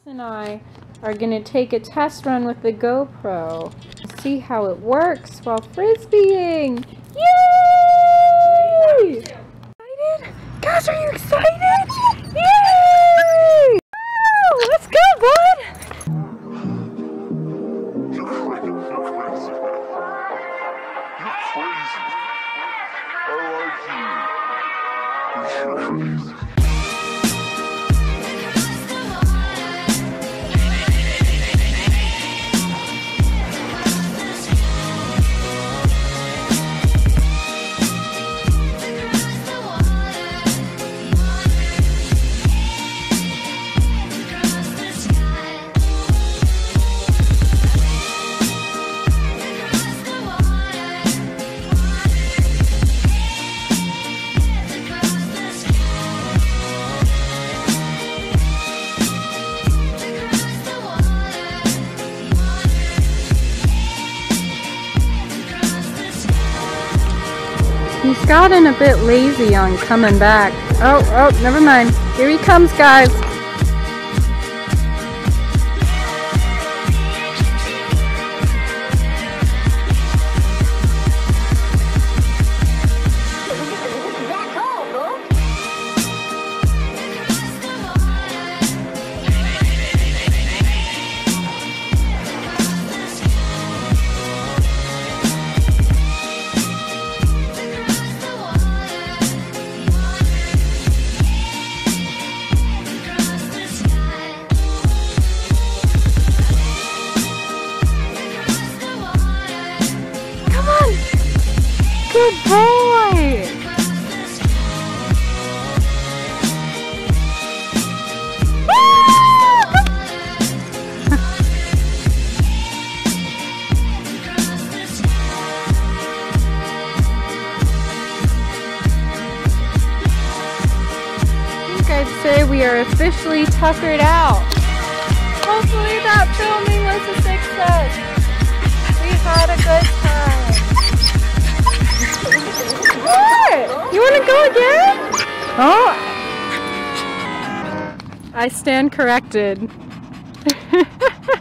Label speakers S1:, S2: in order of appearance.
S1: And I are going to take a test run with the GoPro. See how it works while frisbeeing. Yay! Excited? Gosh, are you excited? Yay! Oh, let's go, bud!
S2: You're crazy. I like you. You're crazy.
S1: He's gotten a bit lazy on coming back. Oh, never mind. Here he comes, guys. Good boy! I'd say we are officially tuckered out. Hopefully that filming was a success. We had a good time. What? You want to go again? Oh! I stand corrected.